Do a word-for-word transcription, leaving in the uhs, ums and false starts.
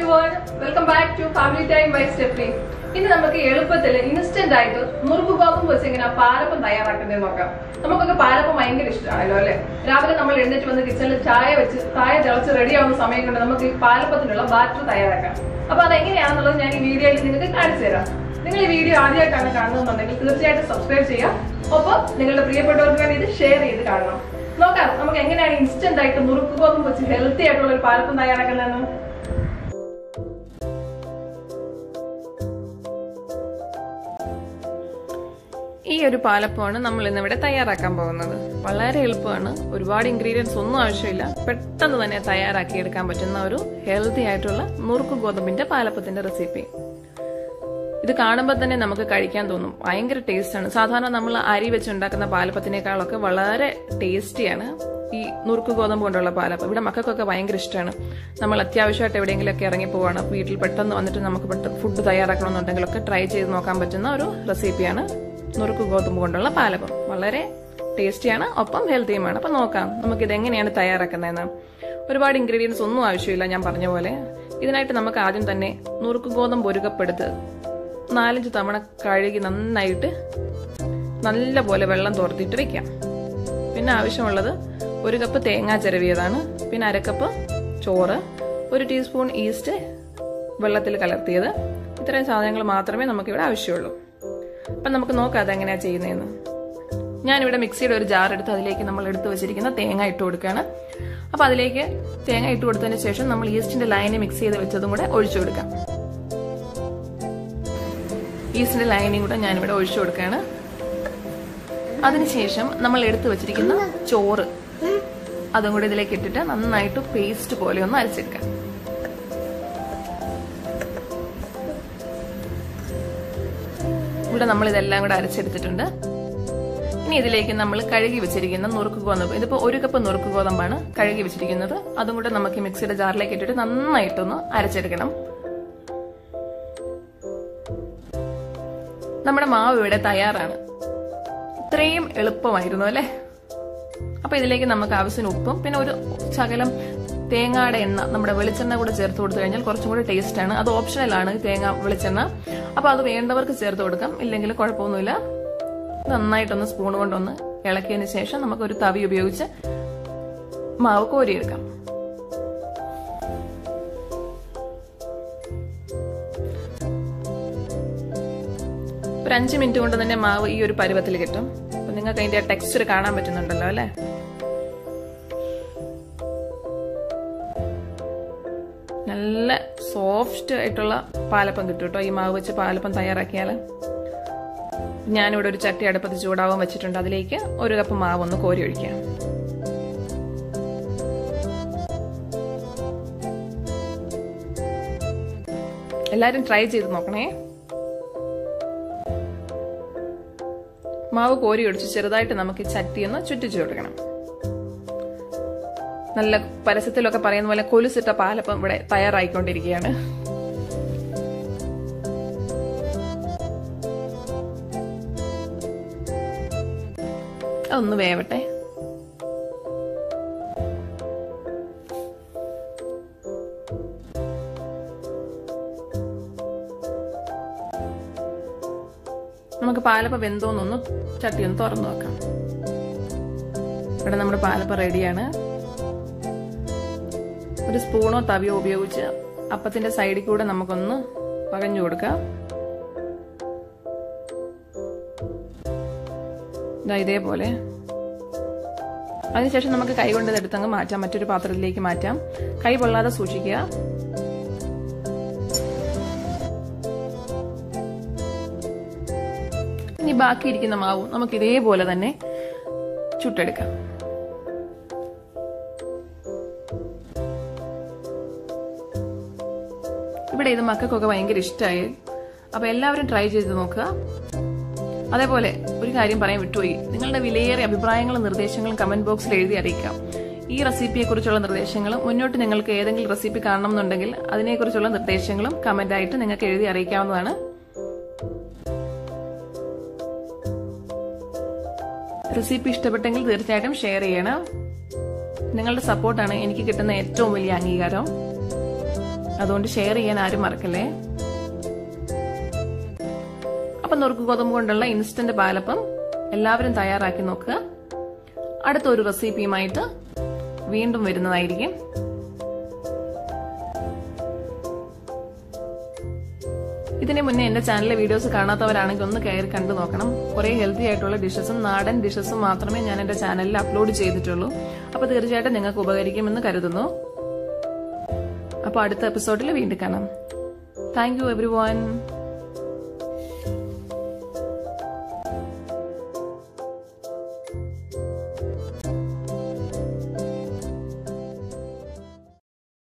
everyone, welcome back to Family Time by STEPHY. ഇന്ന് നമുക്ക് എളുപ്പത്തിൽ ഇൻസ്റ്റന്റ് ആയിട്ട് നുറുക്ക് ഗോതമ്പ് വെച്ച് എങ്ങനെ പാലപ്പം തയ്യാറാക്കുന്നത് നോക്കാം. നമുക്കൊക്കെ പാലപ്പം ഭയങ്കര ഇഷ്ടമാണല്ലോ അല്ലെ. രാവിലെ നമ്മൾ എഴുന്നേറ്റ് വന്ന് കിച്ചണിൽ ചായ വെച്ച് ചായ തിളച്ച് റെഡി ആവുന്ന സമയം കൊണ്ട് നമുക്ക് ഈ പാലപ്പത്തിനുള്ള ബാറ്റർ തയ്യാറാക്കാം. അപ്പൊ അതെങ്ങനെയാണെന്നുള്ളത് ഞാൻ ഈ വീഡിയോയിൽ നിങ്ങൾക്ക് കാണിച്ചു തരാം. നിങ്ങൾ ഈ വീഡിയോ ആദ്യമായിട്ടാണ് കാണുന്നതെന്നുണ്ടെങ്കിൽ തീർച്ചയായിട്ടും സബ്സ്ക്രൈബ് ചെയ്യാം. ഒപ്പം നിങ്ങളുടെ പ്രിയപ്പെട്ടവർക്ക് വേണ്ടി ഇത് ഷെയർ ചെയ്ത് കാണണം. നോക്കാം നമുക്ക് എങ്ങനെയാണ് ഇൻസ്റ്റന്റ് ആയിട്ട് നുറുക്ക് ഗോതമ്പ് വെച്ച് ഹെൽത്തി ആയിട്ടുള്ള ഒരു പാലപ്പം തയ്യാറാക്കുന്നതെന്ന്. ഈ ഒരു പാലപ്പമാണ് നമ്മൾ ഇന്നിവിടെ തയ്യാറാക്കാൻ പോകുന്നത്. വളരെ എളുപ്പമാണ്, ഒരുപാട് ഇൻഗ്രീഡിയൻസ് ഒന്നും ആവശ്യമില്ല, പെട്ടെന്ന് തന്നെ തയ്യാറാക്കി എടുക്കാൻ പറ്റുന്ന ഒരു ഹെൽത്തി ആയിട്ടുള്ള നുറുക്ക് ഗോതമ്പിന്റെ പാലപ്പത്തിന്റെ റെസിപ്പി. ഇത് കാണുമ്പോൾ തന്നെ നമുക്ക് കഴിക്കാൻ തോന്നും, ഭയങ്കര ടേസ്റ്റ് ആണ്. സാധാരണ നമ്മൾ അരി വെച്ചുണ്ടാക്കുന്ന പാലപ്പത്തിനേക്കാളൊക്കെ വളരെ ടേസ്റ്റിയാണ് ഈ നുറുക്ക് ഗോതമ്പ് കൊണ്ടുള്ള പാലപ്പം. ഇവിടെ മക്കൾക്കൊക്കെ ഭയങ്കര ഇഷ്ടമാണ്. നമ്മൾ അത്യാവശ്യമായിട്ട് എവിടെയെങ്കിലുമൊക്കെ ഇറങ്ങി പോവാണ്, വീട്ടിൽ പെട്ടെന്ന് വന്നിട്ട് നമുക്ക് പെട്ടെന്ന് ഫുഡ് തയ്യാറാക്കണമെന്നുണ്ടെങ്കിലൊക്കെ ട്രൈ ചെയ്ത് നോക്കാൻ പറ്റുന്ന ഒരു റെസിപ്പിയാണ് നുറുക്ക് ഗോതമ്പ് കൊണ്ടുള്ള പാലപ്പം. വളരെ ടേസ്റ്റിയാണ്, ഒപ്പം ഹെൽത്തിയുമാണ്. അപ്പൊ നോക്കാം നമുക്ക് ഇത് എങ്ങനെയാണ് തയ്യാറാക്കുന്നതെന്ന്. ഒരുപാട് ഇൻഗ്രീഡിയൻസ് ഒന്നും ആവശ്യമില്ല, ഞാൻ പറഞ്ഞ പോലെ. ഇതിനായിട്ട് നമുക്ക് ആദ്യം തന്നെ നുറുക്ക് ഗോതമ്പ് ഒരു കപ്പ് എടുത്ത് നാലഞ്ച് തവണ കഴുകി നന്നായിട്ട് നല്ല പോലെ വെള്ളം തോർത്തിട്ട് വെക്കാം. പിന്നെ ആവശ്യമുള്ളത് ഒരു കപ്പ് തേങ്ങ ചിരവിയതാണ്, പിന്നെ അരക്കപ്പ് ചോറ്, ഒരു ടീസ്പൂൺ ഈസ്റ്റ് വെള്ളത്തിൽ കലർത്തിയത്. ഇത്രയും സാധനങ്ങൾ മാത്രമേ നമുക്കിവിടെ ആവശ്യമുള്ളൂ. അപ്പം നമുക്ക് നോക്കാം അതെങ്ങനെയാ ചെയ്യുന്നതെന്ന്. ഞാനിവിടെ മിക്സിയുടെ ഒരു ജാർ എടുത്ത് അതിലേക്ക് നമ്മൾ എടുത്തു വെച്ചിരിക്കുന്ന തേങ്ങ ഇട്ട് കൊടുക്കുകയാണ്. അപ്പൊ അതിലേക്ക് തേങ്ങ ഇട്ട് കൊടുത്തതിന് ശേഷം നമ്മൾ ഈസ്റ്റിന്റെ ലൈന് മിക്സ് ചെയ്ത് വെച്ചതും കൂടെ ഒഴിച്ചു കൊടുക്കാം. ഈസ്റ്റിന്റെ ലൈനും കൂടെ ഞാനിവിടെ ഒഴിച്ചു കൊടുക്കുകയാണ്. അതിനുശേഷം നമ്മൾ എടുത്തു വെച്ചിരിക്കുന്ന ചോറ് അതും കൂടെ ഇതിലേക്ക് ഇട്ടിട്ട് നന്നായിട്ട് പേസ്റ്റ് പോലെ ഒന്ന് അരച്ചെടുക്കാം. ഇവിടെ നമ്മൾ ഇതെല്ലാം കൂടെ അരച്ചെടുത്തിട്ടുണ്ട്. ഇനി ഇതിലേക്ക് നമ്മൾ കഴുകി വെച്ചിരിക്കുന്ന നുറുക്ക് ഗോതമ്പ്, ഇതിപ്പോ ഒരു കപ്പ് നുറുക്ക് ഗോതമ്പാണ് കഴുകി വെച്ചിരിക്കുന്നത്, അതും കൂടെ നമുക്ക് മിക്സിയുടെ ജാറിലേക്ക് ഇട്ടിട്ട് നന്നായിട്ടൊന്ന് അരച്ചെടുക്കണം. നമ്മുടെ മാവ് ഇവിടെ തയ്യാറാണ്. ഇത്രയും എളുപ്പമായിരുന്നു അല്ലെ. അപ്പൊ ഇതിലേക്ക് നമുക്ക് ആവശ്യത്തിന് ഉപ്പും പിന്നെ ഒരു ശകലം തേങ്ങയുടെ എണ്ണ, നമ്മുടെ വെളിച്ചെണ്ണ കൂടെ ചേർത്ത് കൊടുത്തു കഴിഞ്ഞാൽ കുറച്ചും കൂടി ടേസ്റ്റ് ആണ്. അത് ഓപ്ഷണലാണ്, തേങ്ങ വെളിച്ചെണ്ണ. അപ്പൊ അത് വേണ്ടവർക്ക് ചേർത്ത് കൊടുക്കാം, ഇല്ലെങ്കിൽ കുഴപ്പമൊന്നുമില്ല. നന്നായിട്ടൊന്ന് സ്പൂൺ കൊണ്ടൊന്ന് ഇളക്കിയതിന് ശേഷം നമുക്കൊരു തവി ഉപയോഗിച്ച് മാവ് കോരിയെടുക്കാം. ഒരു അഞ്ച് മിനിറ്റ് കൊണ്ട് തന്നെ മാവ് ഈ ഒരു പരുവത്തിൽ കിട്ടും. അപ്പൊ നിങ്ങൾക്ക് അതിന്റെ ടെക്സ്ചർ കാണാൻ പറ്റുന്നുണ്ടല്ലോ അല്ലെ. നല്ല സോഫ്റ്റ് ആയിട്ടുള്ള പാലപ്പം കിട്ടും കേട്ടോ ഈ മാവ് വെച്ച് പാലപ്പം തയ്യാറാക്കിയാൽ. ഞാനിവിടെ ഒരു ചട്ടി അടുപ്പത്ത് ചൂടാവാൻ വെച്ചിട്ടുണ്ട്, അതിലേക്ക് ഒരു കപ്പ് മാവ് ഒന്ന് കോരി ഒഴിക്കാം. എല്ലാരും ട്രൈ ചെയ്ത് നോക്കണേ. മാവ് കോരി ഒഴിച്ച് ചെറുതായിട്ട് നമുക്ക് ചട്ടി ഒന്ന് ചുറ്റിച്ചു കൊടുക്കണം. നല്ല പരസ്യത്തിലൊക്കെ പറയുന്ന പോലെ കൊലുസിട്ട പാലപ്പം ഇവിടെ തയ്യാറായിക്കൊണ്ടിരിക്കുകയാണ്. അതൊന്ന് വേവട്ടെ. നമുക്ക് പാലപ്പം വെന്തോന്നൊന്ന് ചട്ടി ഒന്ന് തുറന്നു വെക്കാം. ഇവിടെ നമ്മുടെ പാലപ്പം റെഡിയാണ്. ഒരു സ്പൂണോ തവിയോ ഉപയോഗിച്ച് അപ്പത്തിന്റെ സൈഡിൽ കൂടെ നമുക്കൊന്ന് പകഞ്ഞു കൊടുക്കാം. ഇതേപോലെ. അതിനുശേഷം നമുക്ക് കൈ കൊണ്ട് ഇതെടുത്തങ്ങ് മാറ്റാം, മറ്റൊരു പാത്രത്തിലേക്ക് മാറ്റാം. കൈ പൊള്ളാതെ സൂക്ഷിക്കുക. ഇനി ബാക്കിയിരിക്കുന്ന മാവും നമുക്ക് ഇതേപോലെ തന്നെ ചുട്ടെടുക്കാം. ഇവിടെ ഇത് മക്കൾക്കൊക്കെ ഭയങ്കര ഇഷ്ടമായി. അപ്പൊ എല്ലാവരും ട്രൈ ചെയ്ത് നോക്കുക. അതേപോലെ ഒരു കാര്യം പറയാൻ വിട്ടുപോയി, നിങ്ങളുടെ വിലയേറിയ അഭിപ്രായങ്ങളും നിർദ്ദേശങ്ങളും കമന്റ് ബോക്സിൽ എഴുതി അറിയിക്കാം. ഈ റെസിപ്പിയെ കുറിച്ചുള്ള നിർദ്ദേശങ്ങളും മുന്നോട്ട് നിങ്ങൾക്ക് ഏതെങ്കിലും റെസിപ്പി കാണണം എന്നുണ്ടെങ്കിൽ അതിനെക്കുറിച്ചുള്ള നിർദ്ദേശങ്ങളും കമന്റ് ആയിട്ട് നിങ്ങൾക്ക് എഴുതി അറിയിക്കാവുന്നതാണ്. റെസിപ്പി ഇഷ്ടപ്പെട്ടെങ്കിൽ തീർച്ചയായിട്ടും ഷെയർ ചെയ്യണം. നിങ്ങളുടെ സപ്പോർട്ടാണ് എനിക്ക് കിട്ടുന്ന ഏറ്റവും വലിയ അംഗീകാരം. അതുകൊണ്ട് ഷെയർ ചെയ്യാൻ ആരും മറക്കല്ലേ. അപ്പൊ നുറുക്ക് ഗോതമ്പ് കൊണ്ടുള്ള ഇൻസ്റ്റന്റ് പാലപ്പം എല്ലാവരും തയ്യാറാക്കി നോക്കുക. അടുത്ത ഒരു റെസിപ്പിയുമായിട്ട് വീണ്ടും വരുന്നതായിരിക്കും. ഇതിന് മുന്നേ എന്റെ ചാനലിലെ വീഡിയോസ് കാണാത്തവരാണെങ്കിൽ ഒന്ന് കയറി കണ്ടു നോക്കണം. കുറെ ഹെൽത്തി ആയിട്ടുള്ള ഡിഷസും നാടൻ ഡിഷസും മാത്രമേ ഞാൻ എന്റെ ചാനലിൽ അപ്ലോഡ് ചെയ്തിട്ടുള്ളൂ. അപ്പൊ തീർച്ചയായിട്ടും നിങ്ങൾക്ക് ഉപകരിക്കുമെന്ന് കരുതുന്നു. അപ്പൊ അടുത്ത എപ്പിസോഡിൽ വീണ്ടും കാണാം. Thank you every one.